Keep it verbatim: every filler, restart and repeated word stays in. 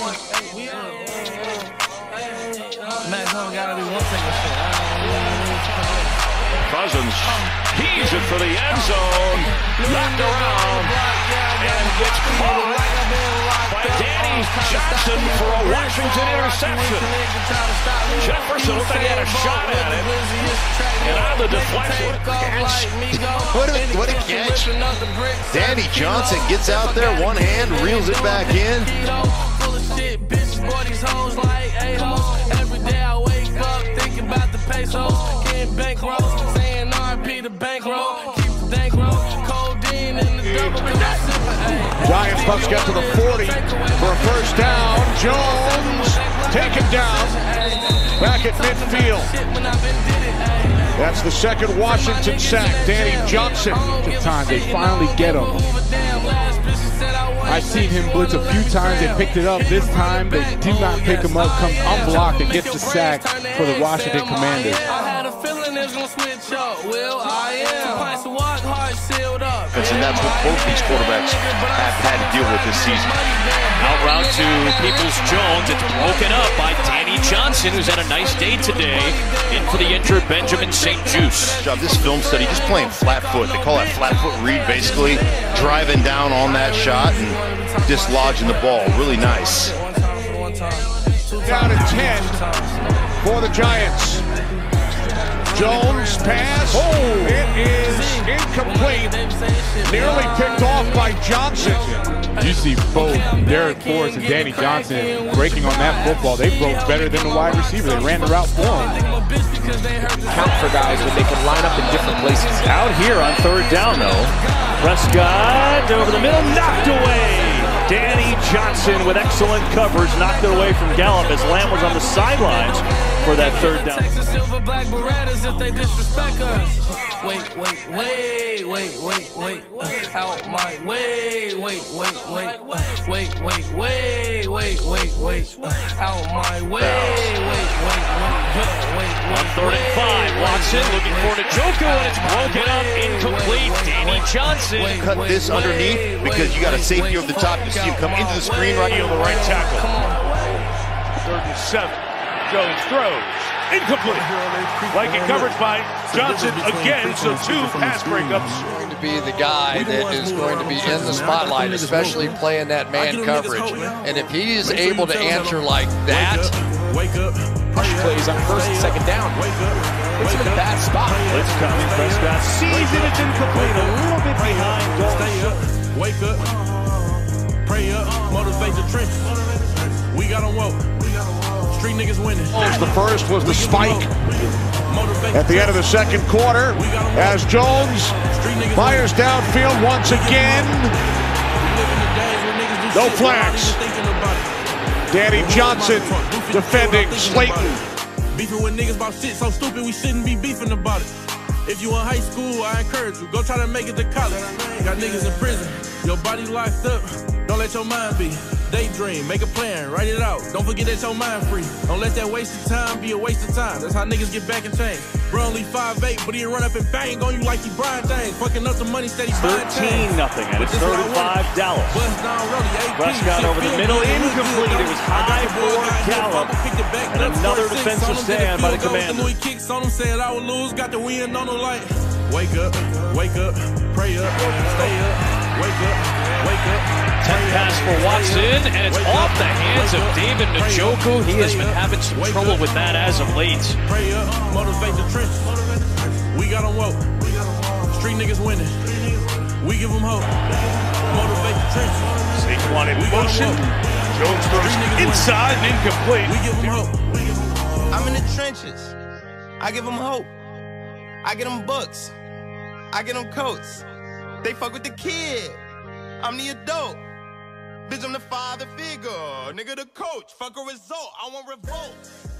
Cousins heaves it for the end zone, knocked around, and gets caught by Danny Johnson for a Washington interception. Jefferson looked like he had a shot at it, and on the deflection. What a, what a catch. Danny Johnson gets out there, one hand, reels it back in. Every day I wake up thinking about the pesos, getting bankroll, saying R P the bankroll, keep the bankroll, codeine in the double. Giants Bucks get to the forty for a first down. Jones taken down back at midfield. That's the second Washington sack. Danny Johnson. The time they finally get him. I've seen him blitz a few times. They picked it up. This time they do not pick him up. Comes unblocked and gets the sack for the Washington Commanders. And that's what both these quarterbacks have had to deal with this season. Out route to Peoples-Jones. It's broken up by Danny Johnson, who's had a nice day today. In for the injured Benjamin Saint Juste. Job, this film study, just playing flat foot. They call that flat foot read, basically driving down on that shot and dislodging the ball. Really nice. Down at ten for the Giants. Jones pass. Oh, it is incomplete. Nearly picked off by Johnson. You see both Darrick Forrest and Danny Johnson breaking on that football. They broke better than the wide receiver. They ran the route for him. Count for guys when they can line up in different places. Out here on third down, though. Prescott over the middle, knocked away. Danny Johnson with excellent coverage, knocked it away from Gallup as Lamb was on the sidelines for that third down. Wait, wait, wait, wait, wait, wait, out my way, wait, wait, wait, wait, wait, wait, wait, wait, wait, out my way, wait, wait, wait, wait, on third and five, Watson looking for Njoku, and it's broken up, incomplete. Danny Johnson. Cut this underneath because you got a safety over the top. You see him come into the screen right here on the right tackle. Third and seven. Jones throws. Incomplete. Like it covered by Johnson again, so two pass breakups. Going to be the guy that is going to be in the spotlight, especially playing that man coverage. And if he is able to answer like that, wake up. Push plays on first and second down. Puts him in a bad spot. Blitz coming. Prescott sees it. It's incomplete. A little bit behind. Stay up. Wake up. Pray up. Motivate the trenches. We got them woke. Street niggas winning. The first was the spike at the end of the second quarter as Jones fires downfield once again. No flags. Danny Johnson defending Slayton. Beefing with niggas about shit so stupid we shouldn't be beefing about it. If you in high school, I encourage you, go try to make it to college. Got niggas in prison, your body locked up, don't let your mind be. Daydream, make a plan, write it out. Don't forget that your mind free. Don't let that wasted time be a waste of time. That's how niggas get back and change. Bro only five eight, but he'll run up and bang on you like he Brian James. Fucking up the money, steady thirteen nothing, and it's third and five, Dallas. Prescott over the middle, incomplete. It was high for Gallup, and another defensive stand by the Commanders. Louis kicks on him, said I would lose, got the win on the light. Wake up, wake up, pray up, stay up, wake up, wake up. ten pass for Watson, and it's off the hands of David Njoku. He has been having some trouble with that as of late. Pray up, motivate the trenches. We got them woke. Street niggas winning. We give them hope. Motivate the trenches. Saquon in motion. Jones throws inside and incomplete. We give them hope. I'm in the trenches. I give them hope. I get them books. I get them coats. They fuck with the kid. I'm the adult. Bitch, I'm the father figure. Nigga, the coach. Fuck a result. I want revolt.